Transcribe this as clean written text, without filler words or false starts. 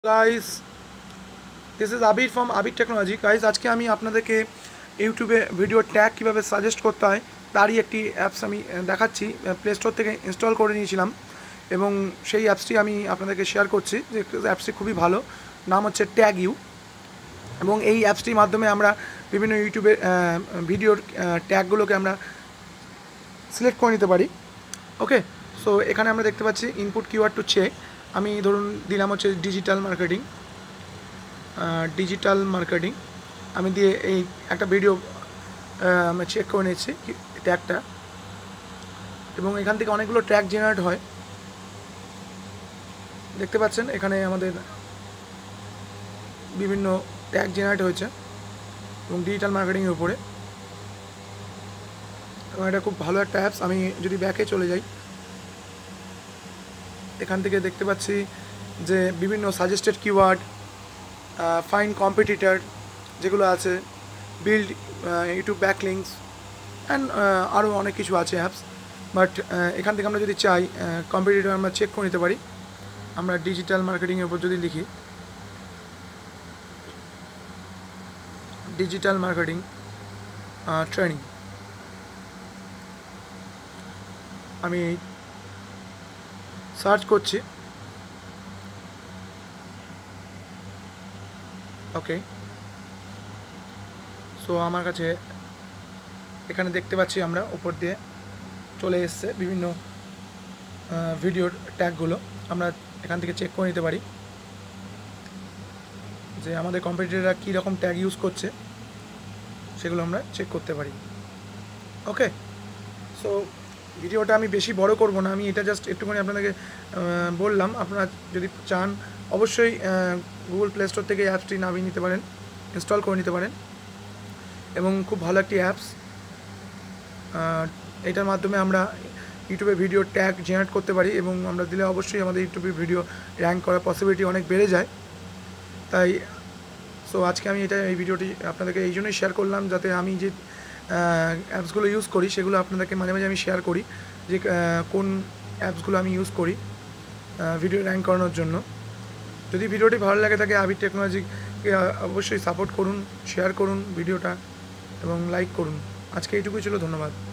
Guys, this is Abir from Abir technology. Guys, আজকে আমি আপনাদেরকে ইউটিউবে ভিডিও ট্যাগ কীভাবে সাজেস্ট করতে হয় তারই একটি অ্যাপস আমি দেখাচ্ছি। প্লে স্টোর থেকে ইনস্টল করে নিয়েছিলাম এবং সেই অ্যাপসটি আমি আপনাদেরকে শেয়ার করছি। যে অ্যাপসটি খুবই ভালো, নাম হচ্ছে ট্যাগ ইউ। এবং এই অ্যাপসটির মাধ্যমে আমরা বিভিন্ন ইউটিউবের ভিডিওর ট্যাগগুলোকে আমরা সিলেক্ট করে নিতে পারি। ওকে, সো এখানে আমরা দেখতে পাচ্ছি ইনপুট কিওয়ার্ড টু চেক। আমি ধরুন দিলাম হচ্ছে ডিজিটাল মার্কেটিং। আমি দিয়ে এই একটা ভিডিও আমি চেক করে নিচ্ছি ট্যাগটা, এবং এখান থেকে অনেকগুলো ট্যাগ জেনারেট হয়। দেখতে পাচ্ছেন এখানে আমাদের বিভিন্ন ট্যাগ জেনারেট হয়েছে এবং ডিজিটাল মার্কেটিংয়ের উপরে, এবং এটা খুব ভালো একটা অ্যাপস। আমি যদি ব্যাকে চলে যাই, এখান থেকে দেখতে পাচ্ছি যে বিভিন্ন সাজেস্টেড কিওয়ার্ড, ফাইন্ড কম্পিটিটর যেগুলো আছে, বিল্ড ইউটিউব ব্যাকলিংস অ্যান্ড আরও অনেক কিছু আছে অ্যাপস। বাট এখান থেকে আমরা যদি চাই কম্পিটিটর আমরা চেক করে নিতে পারি। আমরা ডিজিটাল মার্কেটিংয়ের উপর যদি লিখি ডিজিটাল মার্কেটিং ট্রেনিং, আমি সার্চ করছি। ওকে, সো আমার কাছে এখানে দেখতে পাচ্ছি আমরা উপর দিয়ে চলে এসছে বিভিন্ন ভিডিওর ট্যাগগুলো। আমরা এখান থেকে চেক করে নিতে পারি যে আমাদের কম্পিটিটররা কী রকম ট্যাগ ইউজ করছে, সেগুলো আমরা চেক করতে পারি। ওকে, সো ভিডিওটা আমি বেশি বড় করব না, আমি এটা জাস্ট একটুখানি আপনাদেরকে বললাম। আপনারা যদি চান অবশ্যই গুগল প্লে স্টোর থেকে অ্যাপসটি নামিয়ে নিতে পারেন, ইনস্টল করে নিতে পারেন, এবং খুব ভালো একটি অ্যাপস। এটার মাধ্যমে আমরা ইউটিউবে ভিডিও ট্যাগ জেনারেট করতে পারি, এবং আমরা দিলে অবশ্যই আমাদের ইউটিউবে ভিডিও র্যাঙ্ক করার পসিবিলিটি অনেক বেড়ে যায়। তাই সো আজকে আমি এই ভিডিওটি আপনাদেরকে এই জন্যই শেয়ার করলাম, যাতে আমি যে অ্যাপসগুলো ইউজ করি সেগুলো আপনাদেরকে মাঝে মাঝে আমি শেয়ার করি, যে কোন অ্যাপসগুলো আমি ইউজ করি ভিডিও র্যাঙ্ক করানোর জন্য। যদি ভিডিওটি ভালো লাগে থাকে, আবির টেকনোলজিকে অবশ্যই সাপোর্ট করুন, শেয়ার করুন ভিডিওটা এবং লাইক করুন। আজকে এইটুকুই ছিল, ধন্যবাদ।